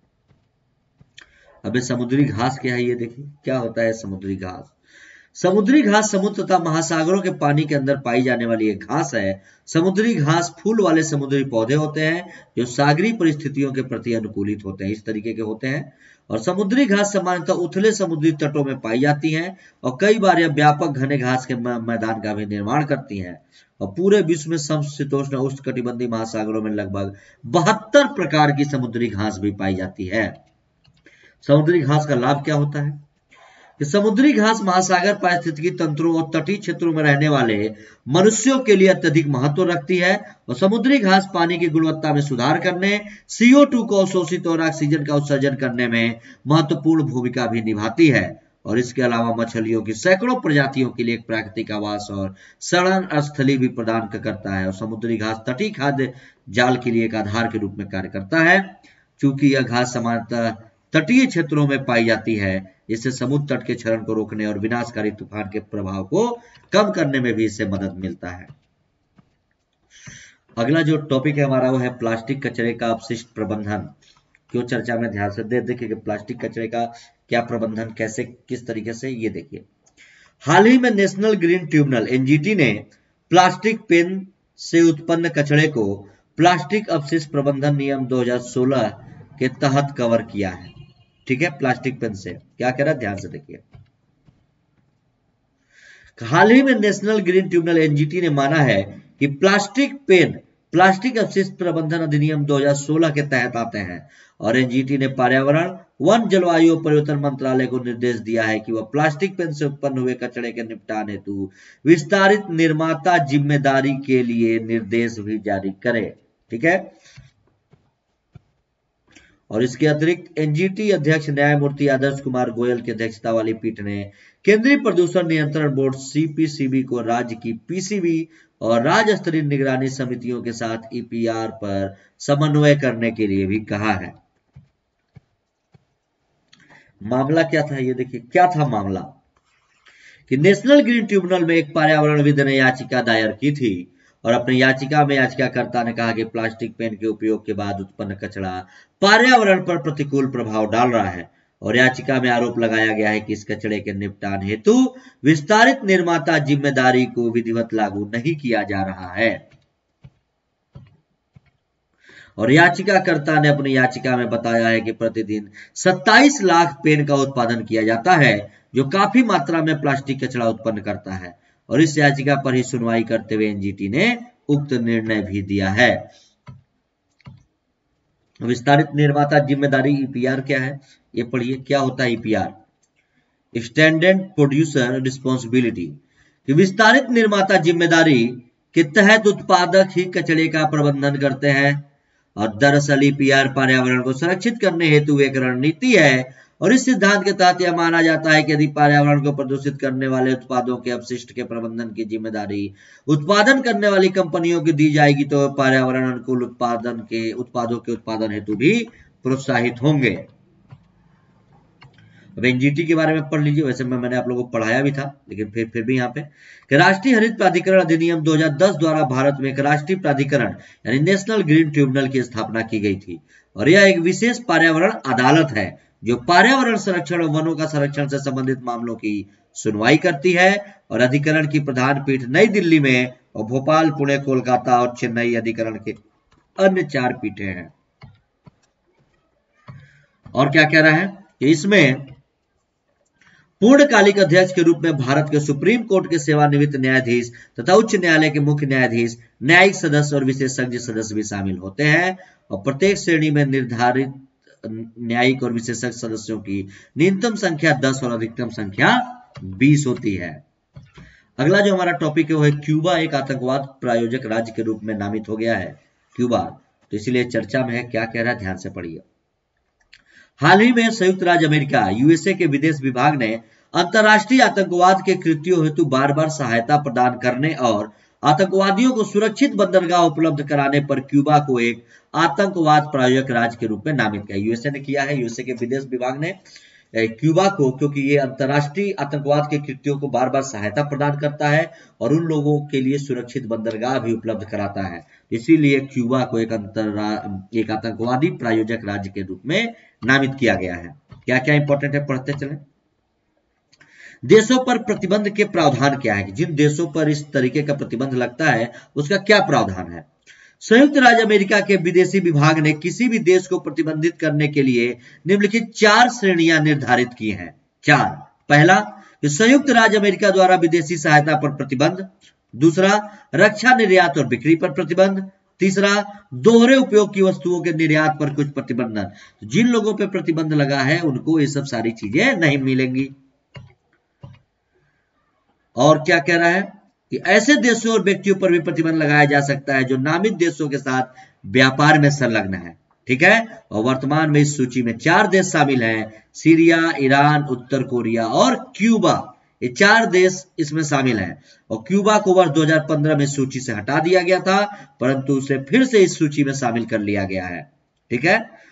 अब समुद्री घास क्या है ये देखिए। क्या होता है समुद्री घास? समुद्री घास समुद्र तथा महासागरों के पानी के अंदर पाई जाने वाली एक घास है। समुद्री घास फूल वाले समुद्री पौधे होते हैं जो सागरीय परिस्थितियों के प्रति अनुकूलित होते हैं, इस तरीके के होते हैं। और समुद्री घास सामान्यतः उथले समुद्री तटों में पाई जाती हैं और कई बार यह व्यापक घने घास के मैदान का भी निर्माण करती हैं। और पूरे विश्व में समशीतोष्ण उष्णकटिबंधीय महासागरों में लगभग बहत्तर प्रकार की समुद्री घास भी पाई जाती है। समुद्री घास का लाभ क्या होता है कि समुद्री घास महासागर पारिस्थितिकी तंत्रों और तटीय क्षेत्रों में रहने वाले मनुष्यों के लिए अत्यधिक महत्व रखती है। और समुद्री घास पानी की गुणवत्ता में सुधार करने, सी ओ टू को अवशोषित और ऑक्सीजन का उत्सर्जन करने में महत्वपूर्ण भूमिका भी निभाती है। और इसके अलावा मछलियों की सैकड़ों प्रजातियों के लिए एक प्राकृतिक आवास और शरण स्थली भी प्रदान करता है। और समुद्री घास तटीय खाद्य जाल के लिए एक आधार के रूप में कार्य करता है। चूंकि यह घास सामान्यतः तटीय क्षेत्रों में पाई जाती है। इससे समुद्र तट के क्षरण को रोकने और विनाशकारी तूफान के प्रभाव को कम करने में भी इससे मदद मिलता है। अगला जो टॉपिक है हमारा वो है प्लास्टिक कचरे का अपशिष्ट प्रबंधन। क्यों चर्चा में ध्यान से दे देखिए कि प्लास्टिक कचरे का क्या प्रबंधन कैसे किस तरीके से, ये देखिए। हाल ही में नेशनल ग्रीन ट्रिब्यूनल एनजीटी ने प्लास्टिक पेन से उत्पन्न कचरे को प्लास्टिक अपशिष्ट प्रबंधन नियम दो हज़ार सोलह के तहत कवर किया है। ठीक है, प्लास्टिक पेन से क्या कह रहा है, ध्यान से देखिए। हाल ही में नेशनल ग्रीन ट्रिब्यूनल एनजीटी ने माना है कि प्लास्टिक पेन प्लास्टिक अपशिष्ट प्रबंधन अधिनियम दो हज़ार सोलह के तहत आते हैं और एनजीटी ने पर्यावरण, वन, जलवायु परिवर्तन मंत्रालय को निर्देश दिया है कि वह प्लास्टिक पेन से उत्पन्न हुए कचरे के निपटान हेतु विस्तारित निर्माता जिम्मेदारी के लिए निर्देश भी जारी करे। ठीक है, और इसके अतिरिक्त एनजीटी अध्यक्ष न्यायमूर्ति आदर्श कुमार गोयल की अध्यक्षता वाली पीठ ने केंद्रीय प्रदूषण नियंत्रण बोर्ड सीपीसीबी को राज्य की पीसीबी और राज्य स्तरीय निगरानी समितियों के साथ ईपीआर पर समन्वय करने के लिए भी कहा है। मामला क्या था, ये देखिए क्या था मामला कि नेशनल ग्रीन ट्रिब्यूनल में एक पर्यावरणविद ने याचिका दायर की थी और अपनी याचिका में याचिकाकर्ता ने कहा कि प्लास्टिक पेन के उपयोग के बाद उत्पन्न कचरा पर्यावरण पर प्रतिकूल प्रभाव डाल रहा है और याचिका में आरोप लगाया गया है कि इस कचरे के निपटान हेतु विस्तारित निर्माता जिम्मेदारी को विधिवत लागू नहीं किया जा रहा है। और याचिकाकर्ता ने अपनी याचिका में बताया है कि प्रतिदिन सत्ताईस लाख पेन का उत्पादन किया जाता है जो काफी मात्रा में प्लास्टिक कचरा उत्पन्न करता है और इस याचिका पर ही सुनवाई करते हुए एनजीटी ने उक्त निर्णय भी दिया है। विस्तारित निर्माता जिम्मेदारी ईपीआर क्या है, ये पढ़िए। क्या होता है ईपीआर? एक्सटेंडेड प्रोड्यूसर रिस्पॉन्सिबिलिटी, कि विस्तारित निर्माता जिम्मेदारी के तहत उत्पादक ही कचरे का प्रबंधन करते हैं और दरअसल ईपीआर पर्यावरण को संरक्षित करने हेतु एक रणनीति है और इस सिद्धांत के तहत यह माना जाता है कि यदि पर्यावरण को प्रदूषित करने वाले उत्पादों के अपशिष्ट के प्रबंधन की जिम्मेदारी उत्पादन करने वाली कंपनियों को दी जाएगी तो पर्यावरण अनुकूल उत्पादन के उत्पादों के उत्पादन हेतु भी प्रोत्साहित होंगे। अब एनजीटी के बारे में पढ़ लीजिए, वैसे मैं मैंने आप लोगों को पढ़ाया भी था लेकिन फिर फिर भी यहाँ पे कि राष्ट्रीय हरित प्राधिकरण अधिनियम दो हज़ार दस द्वारा भारत में एक राष्ट्रीय प्राधिकरण यानी नेशनल ग्रीन ट्रिब्यूनल की स्थापना की गई थी और यह एक विशेष पर्यावरण अदालत है जो पर्यावरण संरक्षण और वनों का संरक्षण से संबंधित मामलों की सुनवाई करती है और अधिकरण की प्रधान पीठ नई दिल्ली में और भोपाल, पुणे, कोलकाता और चेन्नई अधिकरण के अन्य चार पीठें हैं। और क्या कह रहा है कि इसमें पूर्णकालिक अध्यक्ष के रूप में भारत के सुप्रीम कोर्ट के सेवानिवृत्त न्यायाधीश तथा उच्च न्यायालय के मुख्य न्यायाधीश, न्यायिक सदस्य और विशेषज्ञ सदस्य भी शामिल होते हैं और प्रत्येक श्रेणी में निर्धारित न्यायिक और विशेषज्ञ सदस्यों की न्यूनतम संख्या दस और अधिकतम संख्या बीस होती है। अगला जो हमारा टॉपिक है वो है क्यूबा एक आतंकवाद प्रायोजक राज्य के रूप में नामित हो गया है। क्यूबा तो इसीलिए चर्चा में है। क्या कह रहा है, ध्यान से पढ़िए। हाल ही में संयुक्त राज्य अमेरिका यूएसए के विदेश विभाग ने अंतर्राष्ट्रीय आतंकवाद के कृत्यों हेतु बार बार सहायता प्रदान करने और आतंकवादियों को सुरक्षित बंदरगाह उपलब्ध कराने पर क्यूबा को एक आतंकवाद प्रायोजक राज्य के रूप में नामित किया। यूएसए ने किया है, यूएसए के विदेश विभाग ने क्यूबा को, क्योंकि ये अंतर्राष्ट्रीय आतंकवाद के कृत्यों को बार बार सहायता प्रदान करता है और उन लोगों के लिए सुरक्षित बंदरगाह भी उपलब्ध कराता है, इसीलिए क्यूबा को एक अंतर्रा एक आतंकवादी प्रायोजक राज्य के रूप में नामित किया गया है। क्या क्या इंपॉर्टेंट है, पढ़ते चलें। देशों पर प्रतिबंध के प्रावधान क्या है, जिन देशों पर इस तरीके का प्रतिबंध लगता है उसका क्या प्रावधान है। संयुक्त राज्य अमेरिका के विदेशी विभाग ने किसी भी देश को प्रतिबंधित करने के लिए निम्नलिखित चार श्रेणियां निर्धारित की हैं। चार, पहला कि संयुक्त राज्य अमेरिका द्वारा विदेशी सहायता पर प्रतिबंध, दूसरा रक्षा निर्यात और बिक्री पर प्रतिबंध, तीसरा दोहरे उपयोग की वस्तुओं के निर्यात पर कुछ प्रतिबंधन। जिन लोगों पर प्रतिबंध लगा है उनको ये सब सारी चीजें नहीं मिलेंगी। और क्या कह रहा है कि ऐसे देशों और व्यक्तियों पर भी प्रतिबंध लगाया जा सकता है जो नामित देशों के साथ व्यापार में संलग्न है। ठीक है, और वर्तमान में इस सूची में चार देश शामिल हैं, सीरिया, ईरान, उत्तर कोरिया और क्यूबा। ये चार देश इसमें शामिल हैं और क्यूबा को वर्ष दो हज़ार पंद्रह में सूची से हटा दिया गया था, परंतु उसे फिर से इस सूची में शामिल कर लिया गया है। ठीक है,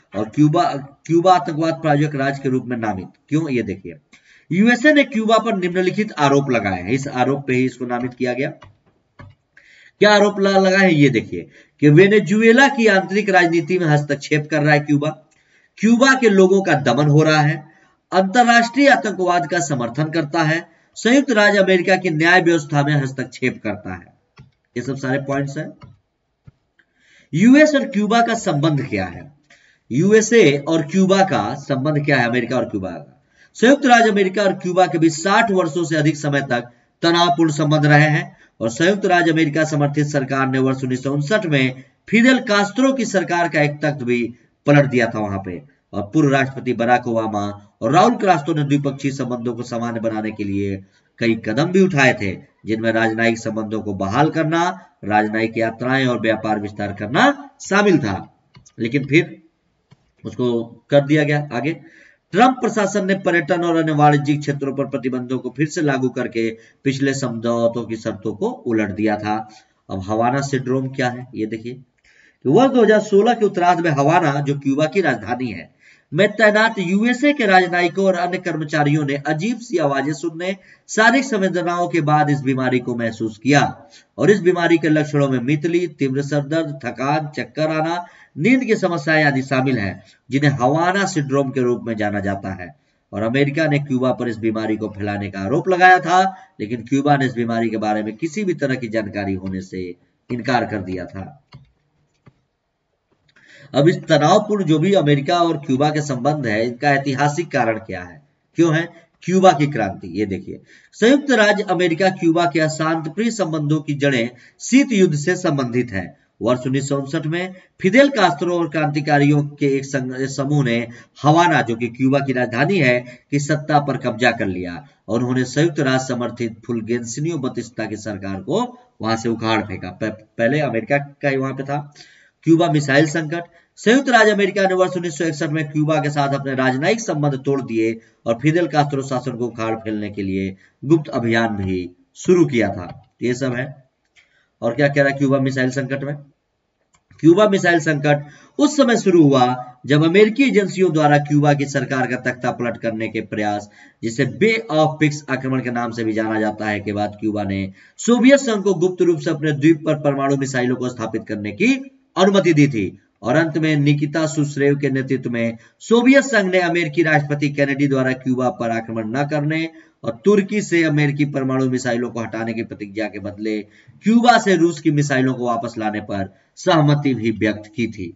और क्यूबा क्यूबा आतंकवाद प्रायोजक राज्य के रूप में नामित। क्यों, ये देखिए, यूएसए ने क्यूबा पर निम्नलिखित आरोप लगाए हैं, इस आरोप पे ही इसको नामित किया गया। क्या आरोप लगा है, ये देखिए कि वेनेजुएला की आंतरिक राजनीति में हस्तक्षेप कर रहा है क्यूबा, क्यूबा के लोगों का दमन हो रहा है, अंतरराष्ट्रीय आतंकवाद का समर्थन करता है, संयुक्त राज्य अमेरिका की न्याय व्यवस्था में हस्तक्षेप करता है। ये सब सारे पॉइंट्स हैं। यूएस और क्यूबा का संबंध क्या है? यूएसए और क्यूबा का संबंध क्या है? अमेरिका और क्यूबा का संयुक्त राज्य अमेरिका और क्यूबा के बीच साठ वर्षों से अधिक समय तक तनावपूर्ण संबंध रहे हैं और संयुक्त राज्य अमेरिका समर्थित सरकार ने वर्ष उन्नीस सौ उनसठ में फिदेल कास्त्रो की सरकार का एक तख्त भी पलट दिया था वहां पे, और पूर्व राष्ट्रपति बराक ओबामा और राउल कास्त्रो ने द्विपक्षीय संबंधों को सामान्य बनाने के लिए कई कदम भी उठाए थे, जिनमें राजनयिक संबंधों को बहाल करना, राजनयिक यात्राएं और व्यापार विस्तार करना शामिल था, लेकिन फिर उसको कर दिया गया आगे। ट्रंप प्रशासन ने पर्यटन और अन्य वाणिज्यिक क्षेत्रों पर प्रतिबंधों को फिर से लागू करके पिछले समझौतों की शर्तों को उलट दिया था। अब हवाना सिंड्रोम क्या है, ये देखिए। वर्ष दो हज़ार सोलह के उत्तरार्ध में हवाना, जो क्यूबा की राजधानी है, में तैनात यूएसए के राजनयिकों और अन्य कर्मचारियों ने अजीब सी आवाजें सुनने, शारीरिक संवेदनाओं के बाद इस बीमारी को महसूस किया और इस बीमारी के लक्षणों में मितली, तीव्र सरदर्द, थकान, चक्कर आना, नींद की समस्याएं आदि शामिल हैं, जिन्हें हवाना सिंड्रोम के रूप में जाना जाता है। और अमेरिका ने क्यूबा पर इस बीमारी को फैलाने का आरोप लगाया था, लेकिन क्यूबा ने इस बीमारी के बारे में किसी भी तरह की जानकारी होने से इनकार कर दिया था। अब इस तनावपूर्ण जो भी अमेरिका और क्यूबा के संबंध है, इनका ऐतिहासिक कारण क्या है, क्यों है? क्यूबा की क्रांति। ये देखिए, संयुक्त राज्य अमेरिका क्यूबा के अशांत प्रिय संबंधों की जड़ें शीत युद्ध से संबंधित है। वर्ष उन्नीस सौ उनसठ में फिदेल कास्त्रो और क्रांतिकारियों के एक समूह ने हवाना, जो कि क्यूबा की राजधानी है, की सत्ता पर कब्जा कर लिया और उन्होंने संयुक्त राष्ट्र समर्थित फुलगेंसियो बतिस्ता की सरकार को वहां से उखाड़ फेंका। पहले अमेरिका का ही वहां पे था। क्यूबा मिसाइल संकट। संयुक्त राज्य अमेरिका ने वर्ष उन्नीस सौ इकसठ में क्यूबा के साथ अपने राजनयिक संबंध तोड़ दिए और फिदेल कास्त्रो शासन को उखाड़ फेंकने के लिए गुप्त अभियान भी शुरू किया था। ये सब है। और क्या कह रहा है क्यूबा मिसाइल संकट में? क्यूबा मिसाइल संकट उस समय शुरू हुआ जब अमेरिकी एजेंसियों द्वारा क्यूबा की सरकार का तख्ता पलट करने के प्रयास, जिसे बे ऑफ पिक्स आक्रमण के नाम से भी जाना जाता है, के बाद क्यूबा ने सोवियत संघ को गुप्त रूप से अपने द्वीप पर परमाणु मिसाइलों को स्थापित करने की अनुमति दी थी। और अंत में निकिता खुश्रेव के नेतृत्व में सोवियत संघ ने अमेरिकी राष्ट्रपति केनेडी द्वारा क्यूबा पर आक्रमण न करने और तुर्की से अमेरिकी परमाणु मिसाइलों को हटाने की प्रतिज्ञा के बदले क्यूबा से रूस की मिसाइलों को वापस लाने पर सहमति भी व्यक्त की थी।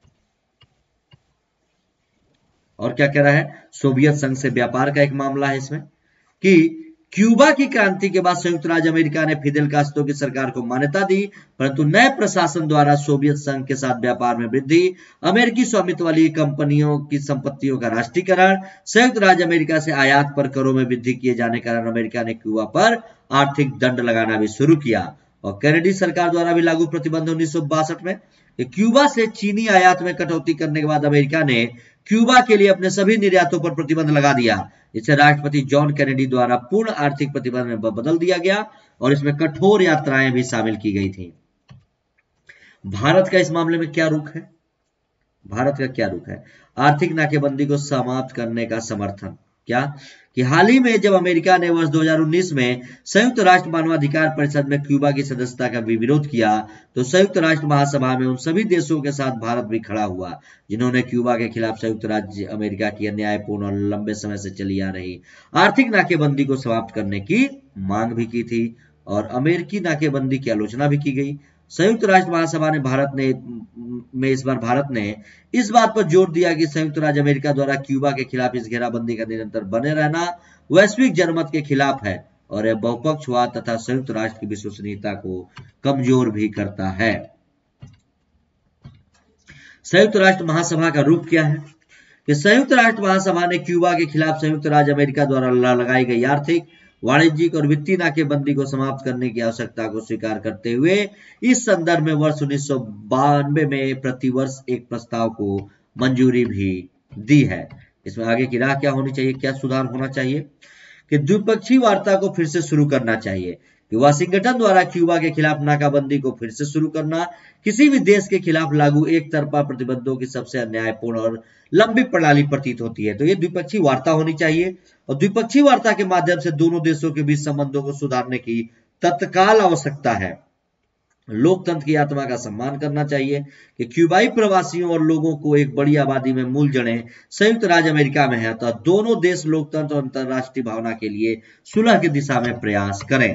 और क्या कह रहा है? सोवियत संघ से व्यापार का एक मामला है इसमें कि क्यूबा की क्रांति के बाद संयुक्त राज्य अमेरिका ने फिदेल कास्त्रो की सरकार को मान्यता दी, परंतु नए प्रशासन द्वारा सोवियत संघ के साथ व्यापार में वृद्धि, अमेरिकी स्वामित्व वाली कंपनियों की संपत्तियों का राष्ट्रीयकरण, संयुक्त राज्य अमेरिका से आयात पर करों में वृद्धि किए जाने के कारण अमेरिका ने क्यूबा पर आर्थिक दंड लगाना भी शुरू किया। और कैनेडी सरकार द्वारा भी लागू प्रतिबंध उन्नीस सौ बासठ में क्यूबा से चीनी आयात में कटौती करने के बाद अमेरिका ने क्यूबा के लिए अपने सभी निर्यातों पर प्रतिबंध लगा दिया, जिसे राष्ट्रपति जॉन कैनेडी द्वारा पूर्ण आर्थिक प्रतिबंध में बदल दिया गया और इसमें कठोर यात्राएं भी शामिल की गई थी। भारत का इस मामले में क्या रुख है? भारत का क्या रुख है? आर्थिक नाकेबंदी को समाप्त करने का समर्थन। क्या कि हाल ही में जब अमेरिका ने वर्ष दो हज़ार उन्नीस में संयुक्त राष्ट्र मानवाधिकार परिषद में क्यूबा की सदस्यता का भी विरोध किया, तो संयुक्त राष्ट्र महासभा में उन सभी देशों के साथ भारत भी खड़ा हुआ जिन्होंने क्यूबा के खिलाफ संयुक्त राज्य अमेरिका की अन्यायपूर्ण और लंबे समय से चली आ रही आर्थिक नाकेबंदी को समाप्त करने की मांग भी की थी और अमेरिकी नाकेबंदी की आलोचना भी की गई। संयुक्त राष्ट्र महासभा ने भारत ने में इस बार भारत ने इस बात पर जोर दिया कि संयुक्त राज्य अमेरिका द्वारा क्यूबा के खिलाफ इस घेराबंदी का निरंतर बने रहना वैश्विक जनमत के खिलाफ है और यह बहुपक्षवाद तथा संयुक्त राष्ट्र की विश्वसनीयता को कमजोर भी करता है। संयुक्त राष्ट्र महासभा का रूप क्या है? कि संयुक्त राष्ट्र महासभा ने क्यूबा के खिलाफ संयुक्त राज्य अमेरिका द्वारा लगाई गई आर्थिक, वाणिज्यिक और वित्तीय नाकेबंदी को समाप्त करने की आवश्यकता को स्वीकार करते हुए इस संदर्भ में वर्ष उन्नीस सौ बानवे में प्रतिवर्ष एक प्रस्ताव को मंजूरी भी दी है। इसमें आगे की राह क्या होनी चाहिए, क्या सुधार होना चाहिए? कि द्विपक्षीय वार्ता को फिर से शुरू करना चाहिए, कि वाशिंगटन द्वारा क्यूबा के खिलाफ नाकाबंदी को फिर से शुरू करना किसी भी देश के खिलाफ लागू एक तरफा प्रतिबंधों की सबसे अन्यायपूर्ण और लंबी प्रणाली प्रतीत होती है। तो ये द्विपक्षीय वार्ता होनी चाहिए और द्विपक्षीय वार्ता के माध्यम से दोनों देशों के बीच संबंधों को सुधारने की तत्काल आवश्यकता है। लोकतंत्र की आत्मा का सम्मान करना चाहिए कि क्यूबाई प्रवासियों और लोगों को एक बड़ी आबादी में मूल जड़ें संयुक्त राज्य अमेरिका में है, तो दोनों देश लोकतंत्र और अंतर्राष्ट्रीय भावना के लिए सुलह की दिशा में प्रयास करें।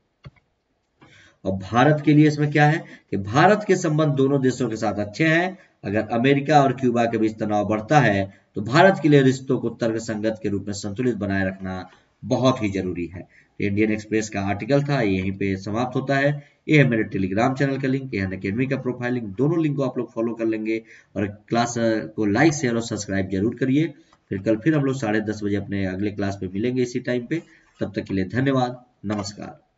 और भारत के लिए इसमें क्या है कि भारत के संबंध दोनों देशों के साथ अच्छे हैं। अगर अमेरिका और क्यूबा के बीच तनाव बढ़ता है तो भारत के लिए रिश्तों को तर्कसंगत के रूप में संतुलित बनाए रखना बहुत ही जरूरी है। इंडियन एक्सप्रेस का आर्टिकल था, यहीं पे समाप्त होता है। ये है मेरे टेलीग्राम चैनल का लिंक, ये है अकेडमी का प्रोफाइल लिंक, दोनों लिंक को आप लोग फॉलो कर लेंगे और क्लास को लाइक शेयर और सब्सक्राइब जरूर करिए। फिर कल फिर हम लोग साढ़े दस बजे अपने अगले क्लास पे मिलेंगे इसी टाइम पे। तब तक के लिए धन्यवाद, नमस्कार।